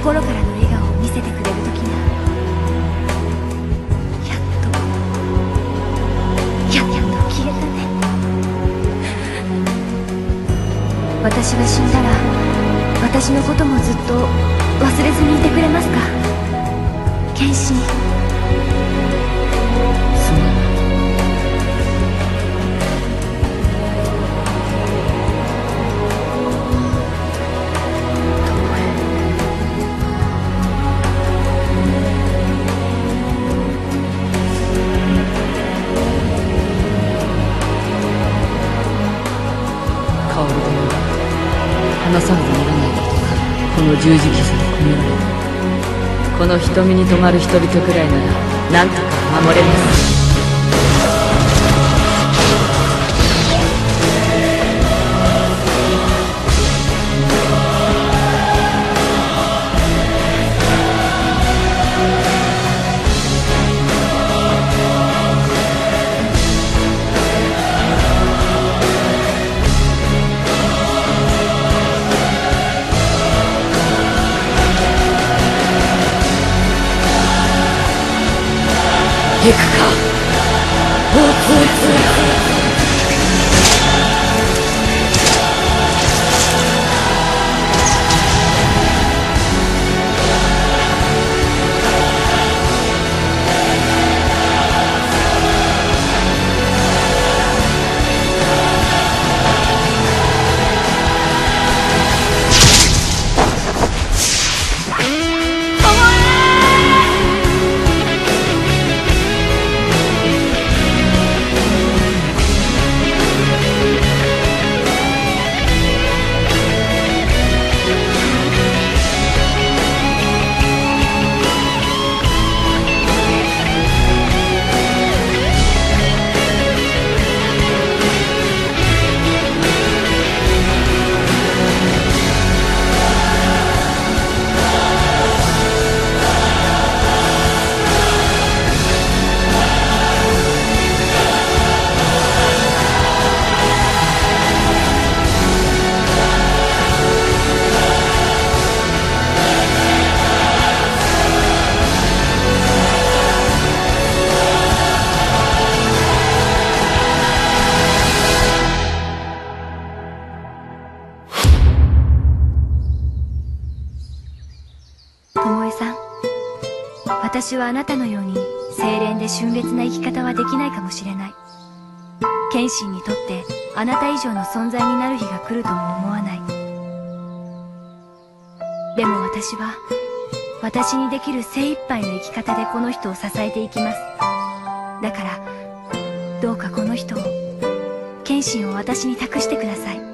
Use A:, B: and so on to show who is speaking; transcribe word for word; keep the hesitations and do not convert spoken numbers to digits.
A: 心からの笑顔を見せてくれる時がやっとやっと消えたね。私が死んだら私のこともずっと忘れずにいてくれますか、剣心。
B: すまない。話さねばならないことがこの十字傷に込められる。この瞳に止まる人々くらいなら何とか守れます。行くか、大津。
A: 私はあなたのように清廉で俊烈な生き方はできないかもしれない。剣心にとってあなた以上の存在になる日が来るとも思わない。でも私は私にできる精一杯の生き方でこの人を支えていきます。だからどうかこの人を、剣心を私に託してください。